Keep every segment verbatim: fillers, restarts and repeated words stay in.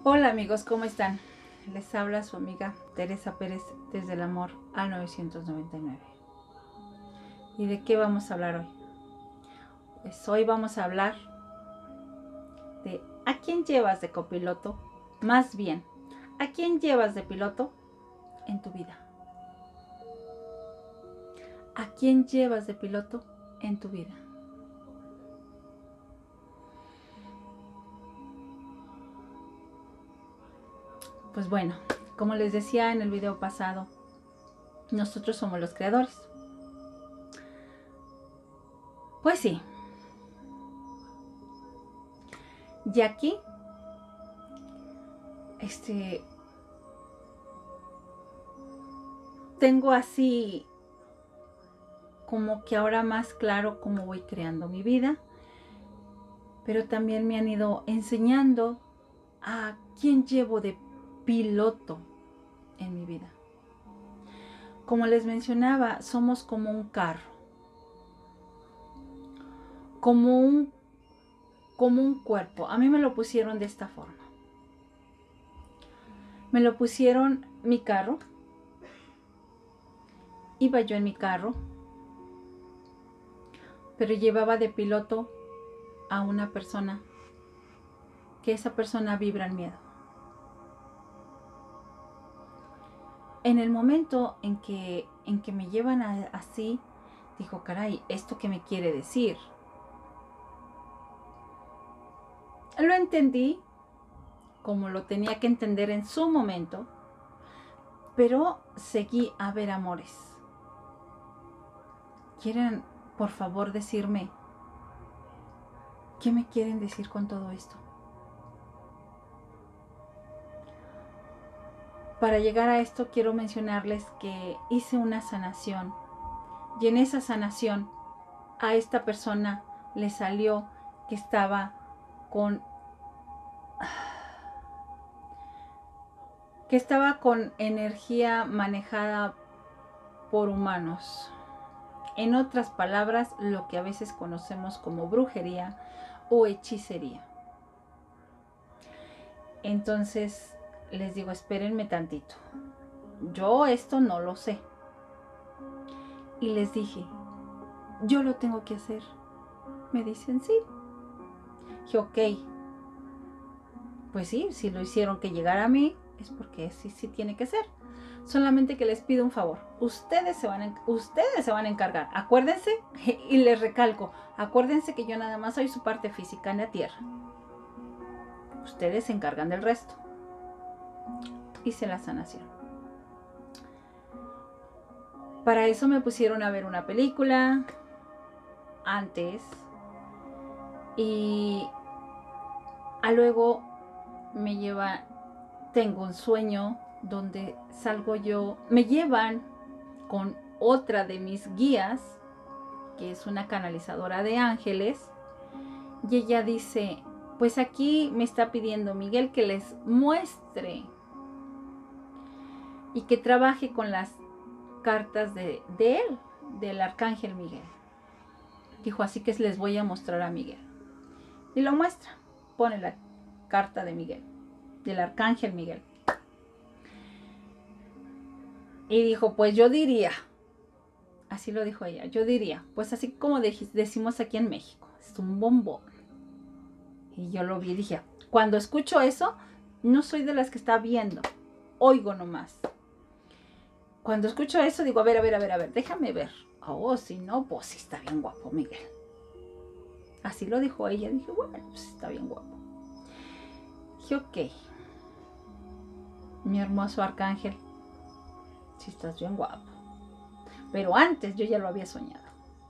Hola amigos, ¿cómo están? Les habla su amiga Teresa Pérez desde el amor al novecientos noventa y nueve. ¿Y de qué vamos a hablar hoy? Pues hoy vamos a hablar de ¿a quién llevas de copiloto? Más bien, ¿a quién llevas de piloto en tu vida? ¿A quién llevas de piloto en tu vida? Pues bueno, como les decía en el video pasado, nosotros somos los creadores. Pues sí. Y aquí, este, tengo así como que ahora más claro cómo voy creando mi vida, pero también me han ido enseñando a quién llevo de piloto en mi vida. Como les mencionaba, somos como un carro, como un, como un cuerpo. A mí me lo pusieron de esta forma. Me lo pusieron mi carro, iba yo en mi carro, pero llevaba de piloto a una persona, que esa persona vibra el miedo. En el momento en que, en que me llevan a, así, digo, caray, ¿esto qué me quiere decir? Lo entendí como lo tenía que entender en su momento, pero seguí a ver amores. ¿Quieren, por favor, decirme qué me quieren decir con todo esto? Para llegar a esto quiero mencionarles que hice una sanación y en esa sanación a esta persona le salió que estaba con que estaba con energía manejada por humanos. En otras palabras, lo que a veces conocemos como brujería o hechicería. Entonces les digo, espérenme tantito. Yo esto no lo sé. Y les dije, yo lo tengo que hacer. Me dicen, sí. Dije, ok. Pues sí, si lo hicieron que llegara a mí, es porque sí, sí tiene que ser. Solamente que les pido un favor. Ustedes se van a, ustedes se van a encargar. Acuérdense, y les recalco, acuérdense que yo nada más soy su parte física en la tierra. Ustedes se encargan del resto. Hice la sanación. Para eso me pusieron a ver una película antes. Y a luego me lleva, tengo un sueño donde salgo yo, me llevan con otra de mis guías, que es una canalizadora de ángeles, y ella dice, pues aquí me está pidiendo Miguel que les muestre y que trabaje con las cartas de, de él, del arcángel Miguel. Dijo, así que les voy a mostrar a Miguel. Y lo muestra, pone la carta de Miguel, del arcángel Miguel. Y dijo, pues yo diría, así lo dijo ella, yo diría, pues así como de, decimos aquí en México, es un bombón. Y yo lo vi y dije, cuando escucho eso, no soy de las que está viendo, oigo nomás. Cuando escucho eso, digo, a ver, a ver, a ver, a ver, déjame ver. Oh, si no, pues sí está bien guapo Miguel. Así lo dijo ella, dije, bueno, pues está bien guapo. Dije, ok, mi hermoso arcángel, si estás bien guapo. Pero antes yo ya lo había soñado.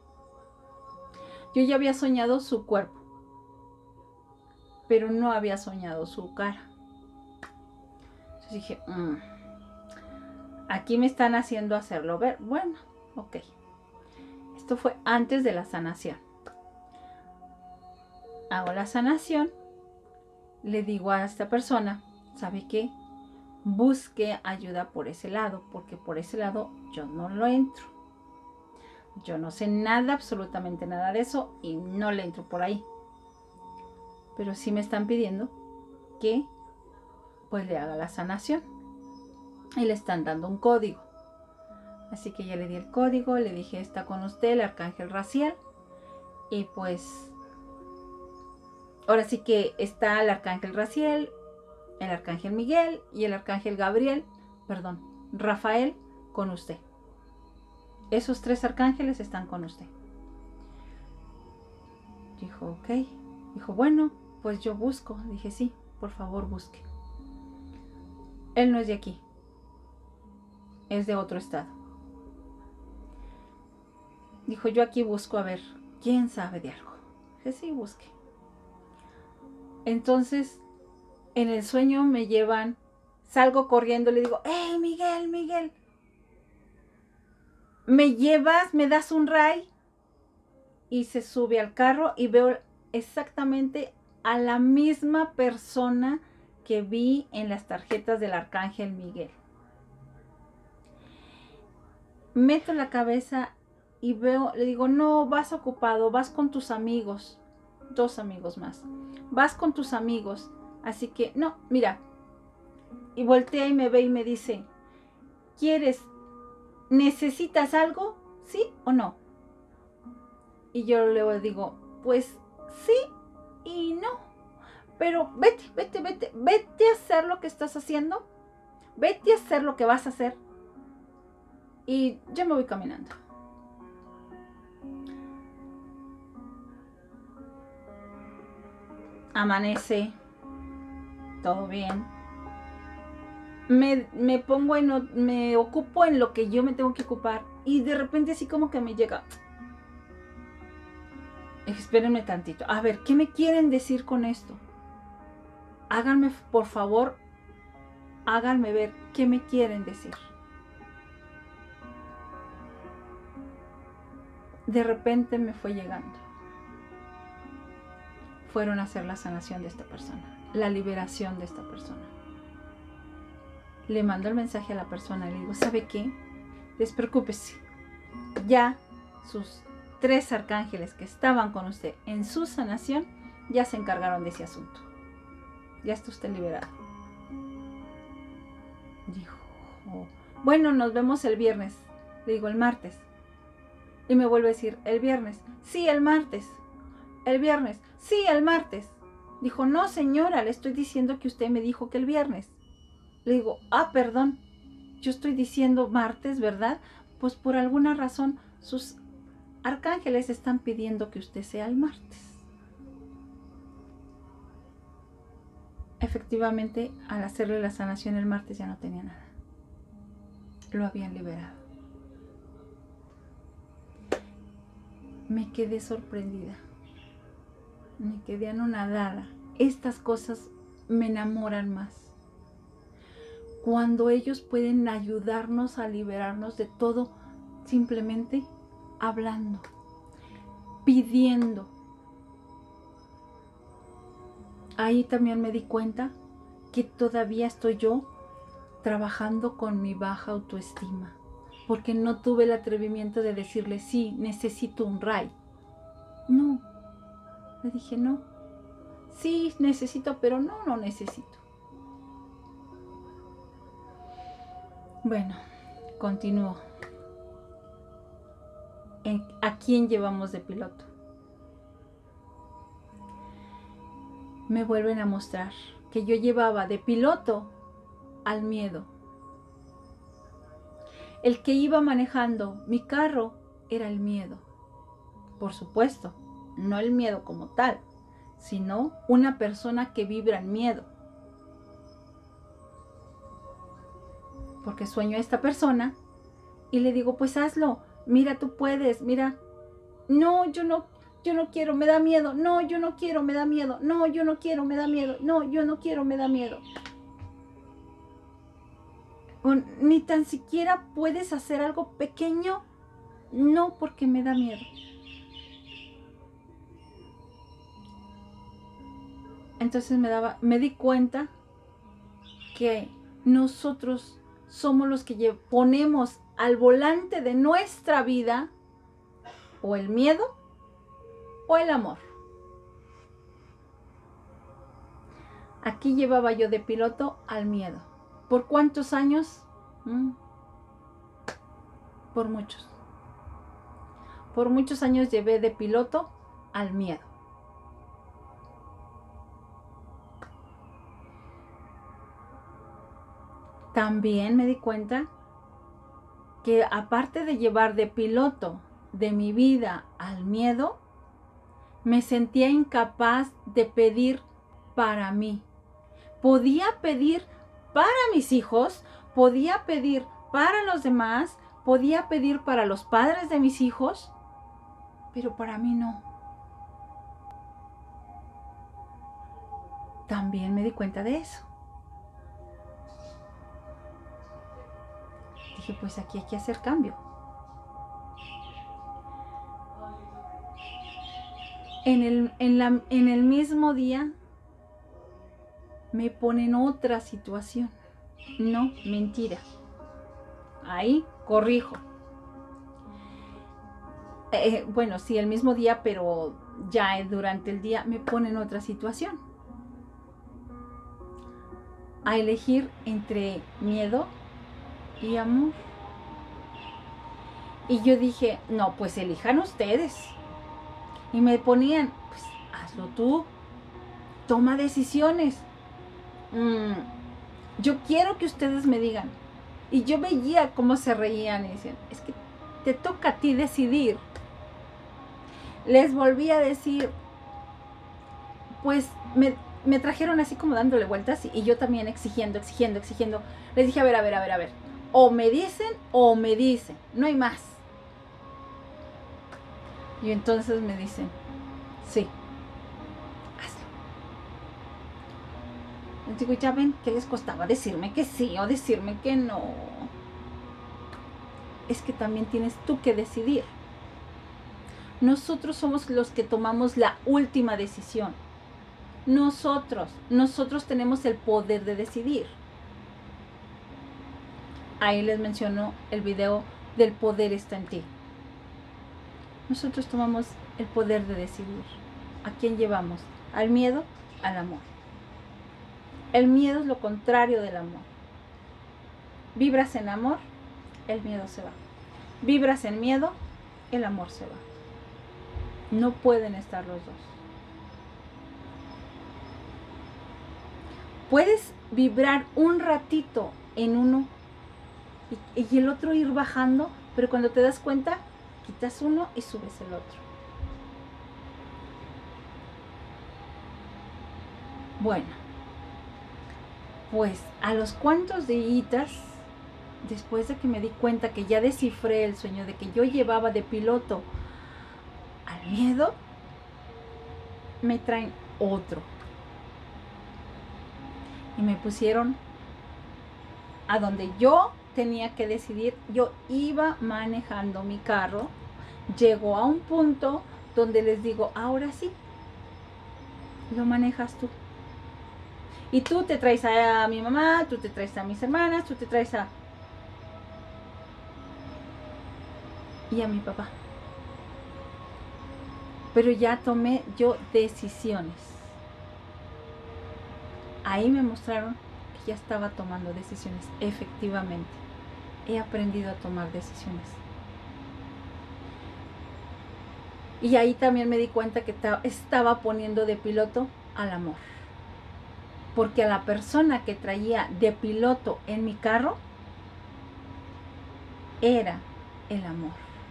Yo ya había soñado su cuerpo, pero no había soñado su cara. Entonces dije, mmm, aquí me están haciendo hacerlo ver. Bueno, ok. Esto fue antes de la sanación. Hago la sanación, le digo a esta persona, ¿sabe qué? Busque ayuda por ese lado, porque por ese lado yo no lo entro. Yo no sé nada, absolutamente nada de eso, y no le entro por ahí. Pero sí me están pidiendo que pues le haga la sanación. Y le están dando un código. Así que ya le di el código, le dije, está con usted el arcángel Raziel. Y pues, ahora sí que está el arcángel Raziel, el arcángel Miguel y el arcángel Gabriel, perdón, Rafael, con usted. Esos tres arcángeles están con usted. Dijo, ok. Dijo, bueno, pues yo busco. Dije, sí, por favor busque. Él no es de aquí. Es de otro estado. Dijo, yo aquí busco a ver quién sabe de algo. Dije, sí, busque. Entonces, en el sueño me llevan, salgo corriendo, le digo, ¡hey, Miguel, Miguel! ¿Me llevas, me das un ray? Y se sube al carro y veo exactamente a la misma persona que vi en las tarjetas del arcángel Miguel. Meto la cabeza y veo, le digo, no, vas ocupado, vas con tus amigos, dos amigos más, vas con tus amigos, así que, no, mira, y voltea y me ve y me dice, ¿quieres, necesitas algo? ¿Sí o no? Y yo le digo, pues sí y no, pero vete, vete, vete, vete a hacer lo que estás haciendo, vete a hacer lo que vas a hacer y yo me voy caminando. Amanece, todo bien. Me, me pongo en, me ocupo en lo que yo me tengo que ocupar y de repente así como que me llega, espérenme tantito, a ver, ¿qué me quieren decir con esto? Háganme, por favor, háganme ver qué me quieren decir. De repente me fue llegando. Fueron a hacer la sanación de esta persona, la liberación de esta persona. Le mando el mensaje a la persona, le digo, ¿sabe qué? Despreocúpese. Ya sus tres arcángeles que estaban con usted en su sanación, ya se encargaron de ese asunto. Ya está usted liberado. Dijo, oh, bueno, nos vemos el viernes. Le digo, el martes. Y me vuelve a decir, el viernes. Sí, el martes. El viernes. Sí, el martes. Dijo, no señora, le estoy diciendo que usted me dijo que el viernes. Le digo, ah, perdón, yo estoy diciendo martes, ¿verdad? Pues por alguna razón sus arcángeles están pidiendo que usted sea el martes. Efectivamente, al hacerle la sanación el martes ya no tenía nada. Lo habían liberado. Me quedé sorprendida. Me quedé anonadada. Estas cosas me enamoran más. Cuando ellos pueden ayudarnos a liberarnos de todo, simplemente hablando, pidiendo. Ahí también me di cuenta que todavía estoy yo trabajando con mi baja autoestima, porque no tuve el atrevimiento de decirle, sí, necesito un ray. No, le dije, no, sí necesito, pero no, no necesito. Bueno, continúo. ¿A quién llevamos de piloto? Me vuelven a mostrar que yo llevaba de piloto al miedo. El que iba manejando mi carro era el miedo. Por supuesto, no el miedo como tal, sino una persona que vibra el miedo. Porque sueño a esta persona y le digo, pues hazlo, mira, tú puedes, mira. No, yo no, yo no quiero, me da miedo. No, yo no quiero, me da miedo. No, yo no quiero, me da miedo. No, yo no quiero, me da miedo. O ni tan siquiera puedes hacer algo pequeño. No, porque me da miedo. Entonces me daba, me di cuenta que nosotros somos los que ponemos al volante de nuestra vida o el miedo o el amor. Aquí llevaba yo de piloto al miedo. ¿Por cuántos años? ¿Mm? Por muchos. Por muchos años llevé de piloto al miedo. También me di cuenta que aparte de llevar de piloto de mi vida al miedo, me sentía incapaz de pedir para mí. Podía pedir para mis hijos, podía pedir para los demás, podía pedir para los padres de mis hijos, pero para mí no. También me di cuenta de eso. Dije, pues aquí hay que hacer cambio. En el, en la, en el mismo día me ponen otra situación. No, mentira. Ahí corrijo. Eh, bueno, sí, el mismo día, pero ya durante el día me ponen otra situación. A elegir entre miedo y amor. Y yo dije, no, pues elijan ustedes. Y me ponían, pues hazlo tú. Toma decisiones. Mm, yo quiero que ustedes me digan. Y yo veía cómo se reían y decían, es que te toca a ti decidir. Les volví a decir, pues me, me trajeron así como dándole vueltas y, y yo también exigiendo, exigiendo, exigiendo. Les dije, a ver, a ver, a ver, a ver. O me dicen o me dicen. No hay más. Y entonces me dicen, sí, hazlo. Les digo, ya ven, ¿qué les costaba decirme que sí o decirme que no? Es que también tienes tú que decidir. Nosotros somos los que tomamos la última decisión. Nosotros, nosotros tenemos el poder de decidir. Ahí les menciono el video del poder está en ti. Nosotros tomamos el poder de decidir. ¿A quién llevamos? ¿Al miedo? Al amor. El miedo es lo contrario del amor. Vibras en amor, el miedo se va. Vibras en miedo, el amor se va. No pueden estar los dos. Puedes vibrar un ratito en uno y, y el otro ir bajando, pero cuando te das cuenta, quitas uno y subes el otro. Bueno, pues a los cuantos días, después de que me di cuenta que ya descifré el sueño de que yo llevaba de piloto al miedo, me traen otro. Y me pusieron a donde yo tenía que decidir. Yo iba manejando mi carro, llego a un punto donde les digo, ahora sí, lo manejas tú. Y tú te traes a mi mamá, tú te traes a mis hermanas, tú te traes a... y a mi papá. Pero ya tomé yo decisiones. Ahí me mostraron que ya estaba tomando decisiones. Efectivamente, he aprendido a tomar decisiones. Y ahí también me di cuenta que estaba poniendo de piloto al amor. Porque a la persona que traía de piloto en mi carro era el amor.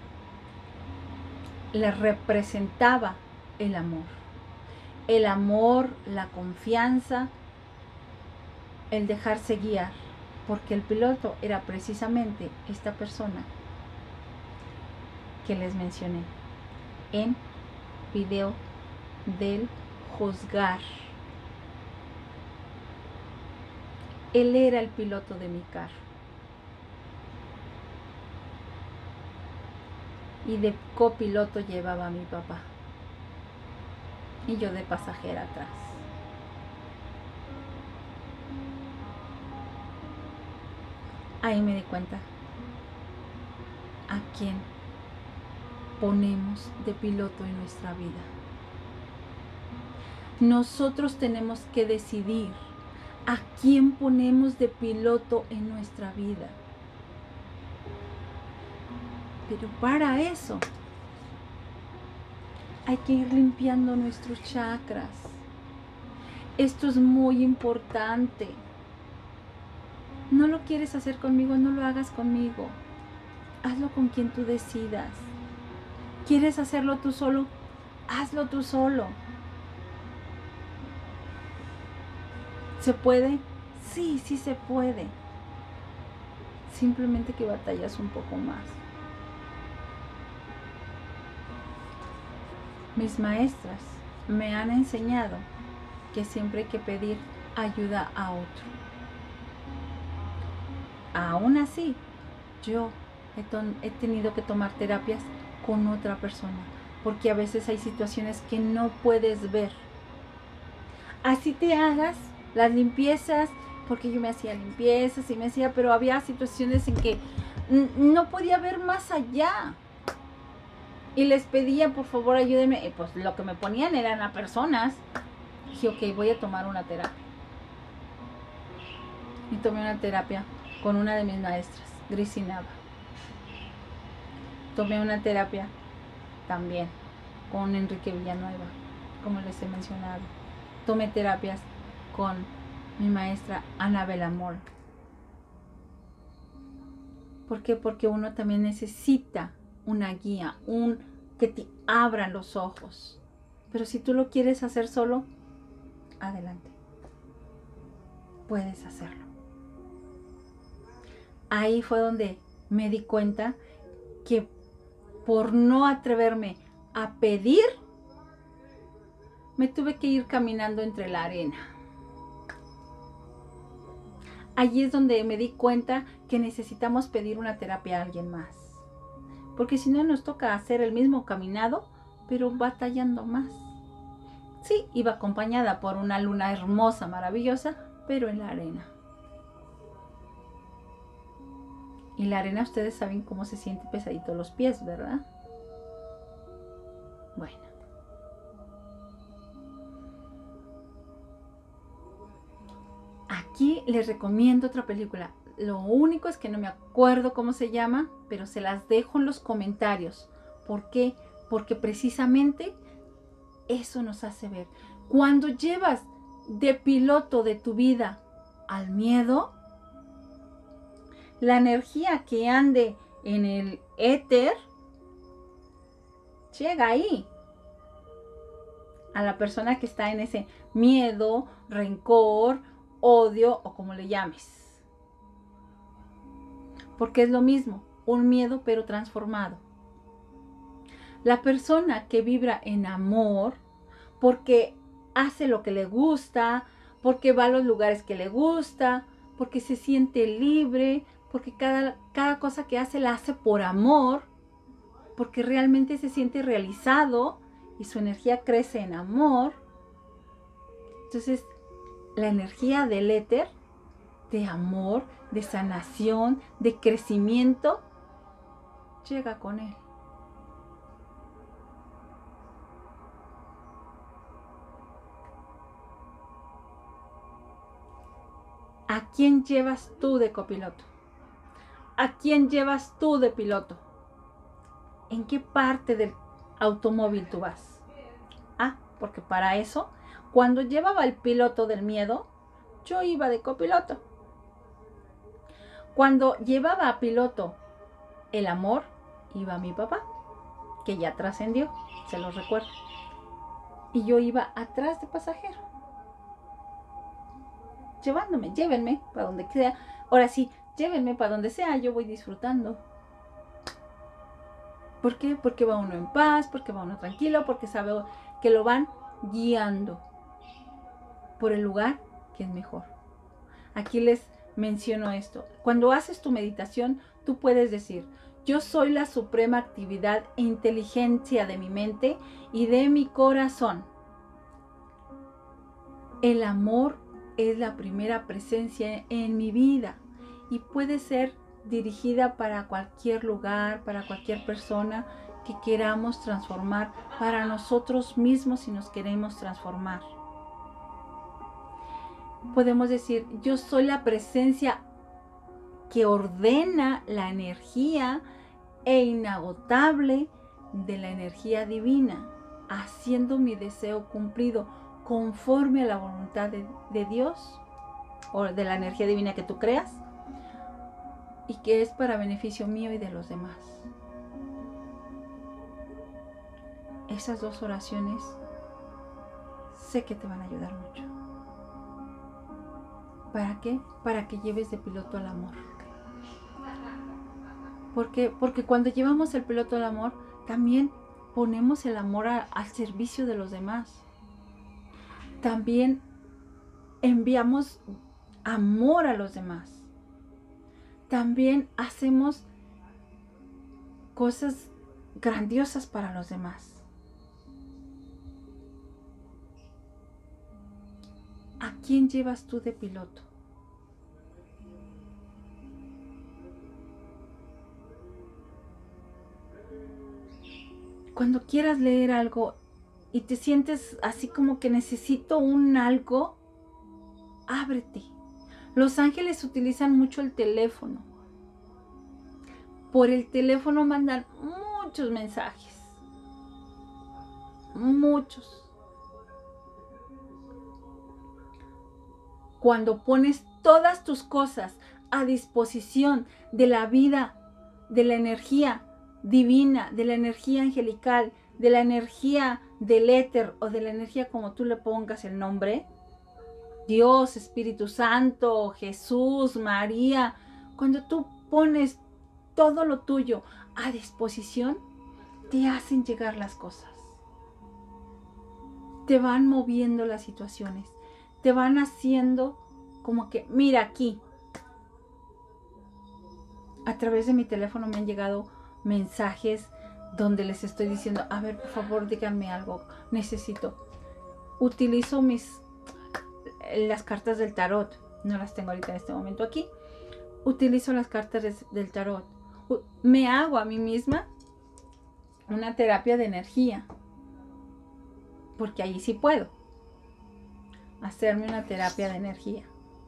Le representaba el amor. El amor, la confianza, el dejarse guiar. Porque el piloto era precisamente esta persona que les mencioné en video del juzgar. Él era el piloto de mi carro. Y de copiloto llevaba a mi papá. Y yo de pasajera atrás. Ahí me di cuenta a quién ponemos de piloto en nuestra vida. Nosotros tenemos que decidir a quién ponemos de piloto en nuestra vida. Pero para eso hay que ir limpiando nuestros chakras. Esto es muy importante. No lo quieres hacer conmigo, no lo hagas conmigo. Hazlo con quien tú decidas. ¿Quieres hacerlo tú solo? Hazlo tú solo. ¿Se puede? Sí, sí se puede. Simplemente que batallas un poco más. Mis maestras me han enseñado que siempre hay que pedir ayuda a otro. Aún así, yo he, he tenido que tomar terapias con otra persona, porque a veces hay situaciones que no puedes ver. Así te hagas las limpiezas, porque yo me hacía limpiezas y me hacía, pero había situaciones en que no podía ver más allá. Y les pedía, por favor, ayúdenme. Y pues lo que me ponían eran a personas. Dije, ok, voy a tomar una terapia. Y tomé una terapia con una de mis maestras, Gris Nava. Tomé una terapia también con Enrique Villanueva, como les he mencionado. Tomé terapias con mi maestra Anabel Amor. ¿Por qué? Porque uno también necesita una guía, un que te abran los ojos. Pero si tú lo quieres hacer solo, adelante. Puedes hacerlo. Ahí fue donde me di cuenta que por no atreverme a pedir, me tuve que ir caminando entre la arena. Allí es donde me di cuenta que necesitamos pedir una terapia a alguien más. Porque si no nos toca hacer el mismo caminado, pero batallando más. Sí, iba acompañada por una luna hermosa, maravillosa, pero en la arena. Y la arena, ustedes saben cómo se siente pesadito los pies, ¿verdad? Bueno. Aquí les recomiendo otra película. Lo único es que no me acuerdo cómo se llama, pero se las dejo en los comentarios. ¿Por qué? Porque precisamente eso nos hace ver. Cuando llevas de piloto de tu vida al miedo, la energía que ande en el éter llega ahí a la persona que está en ese miedo, rencor, odio o como le llames. Porque es lo mismo, un miedo pero transformado. La persona que vibra en amor, porque hace lo que le gusta, porque va a los lugares que le gusta, porque se siente libre, porque cada, cada cosa que hace la hace por amor, porque realmente se siente realizado y su energía crece en amor. Entonces, la energía del éter, de amor, de sanación, de crecimiento, llega con él. ¿A quién llevas tú de copiloto? ¿A quién llevas tú de piloto? ¿En qué parte del automóvil tú vas? Ah, porque para eso, cuando llevaba el piloto del miedo, yo iba de copiloto. Cuando llevaba a piloto el amor, iba mi papá, que ya trascendió, se los recuerdo. Y yo iba atrás de pasajero. Llevándome, llévenme para donde sea. Ahora sí, llévenme para donde sea, yo voy disfrutando. ¿Por qué? Porque va uno en paz, porque va uno tranquilo, porque sabe que lo van guiando por el lugar que es mejor. Aquí les menciono esto. Cuando haces tu meditación, tú puedes decir, yo soy la suprema actividad e inteligencia de mi mente y de mi corazón. El amor es la primera presencia en mi vida y puede ser dirigida para cualquier lugar, para cualquier persona que queramos transformar, para nosotros mismos si nos queremos transformar. podemos decir, yo soy la presencia que ordena la energía e inagotable de la energía divina, haciendo mi deseo cumplido conforme a la voluntad de, de Dios o de la energía divina que tú creas y que es para beneficio mío y de los demás. Esas dos oraciones sé que te van a ayudar mucho. ¿Para qué? Para que lleves de piloto al amor. ¿Por qué? Porque cuando llevamos el piloto al amor, también ponemos el amor a, al servicio de los demás. También enviamos amor a los demás. También hacemos cosas grandiosas para los demás. ¿A quién llevas tú de piloto? Cuando quieras leer algo y te sientes así como que necesito un algo, ábrete. Los ángeles utilizan mucho el teléfono. Por el teléfono mandan muchos mensajes. Muchos. Cuando pones todas tus cosas a disposición de la vida, de la energía divina, de la energía angelical, de la energía del éter o de la energía como tú le pongas el nombre, Dios, Espíritu Santo, Jesús, María, cuando tú pones todo lo tuyo a disposición, te hacen llegar las cosas. Te van moviendo las situaciones, te van haciendo como que, mira aquí. A través de mi teléfono me han llegado mensajes donde les estoy diciendo, a ver, por favor, díganme algo, necesito. Utilizo mis, las cartas del tarot, no las tengo ahorita en este momento aquí. Utilizo las cartas de, del tarot. Me hago a mí misma una terapia de energía, porque ahí sí puedo hacerme una terapia de energía.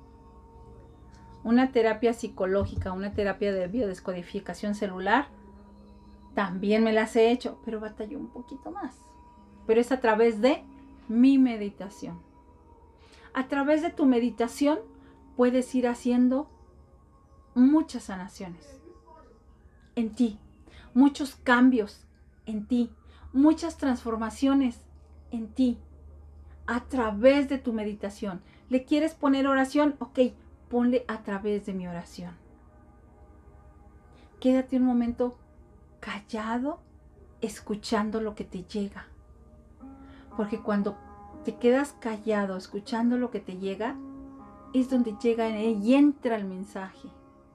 Una terapia psicológica, una terapia de biodescodificación celular, también me las he hecho, pero batallo un poquito más. Pero es a través de mi meditación. A través de tu meditación puedes ir haciendo muchas sanaciones en ti, muchos cambios en ti, muchas transformaciones en ti, a través de tu meditación. ¿Le quieres poner oración? Ok, ponle a través de mi oración. Quédate un momento callado, escuchando lo que te llega. Porque cuando te quedas callado, escuchando lo que te llega, es donde llega y entra el mensaje.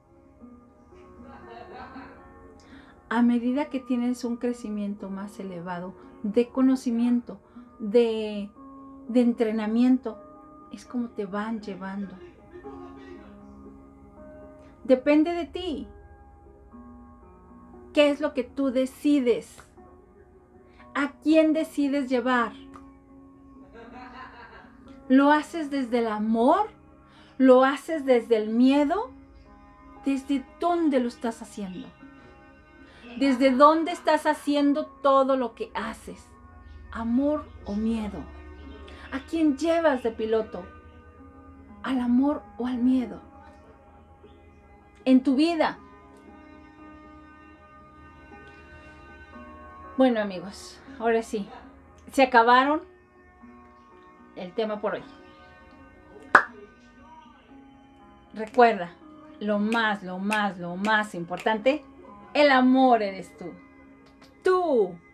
A medida que tienes un crecimiento más elevado de conocimiento, de, de entrenamiento, es como te van llevando. Depende de ti. ¿Qué es lo que tú decides? ¿A quién decides llevar? ¿Lo haces desde el amor? ¿Lo haces desde el miedo? ¿Desde dónde lo estás haciendo? ¿Desde dónde estás haciendo todo lo que haces? ¿Amor o miedo? ¿A quién llevas de piloto? ¿Al amor o al miedo? En tu vida. Bueno, amigos, ahora sí, se acabaron el tema por hoy. Recuerda, lo más, lo más, lo más importante, el amor eres tú. Tú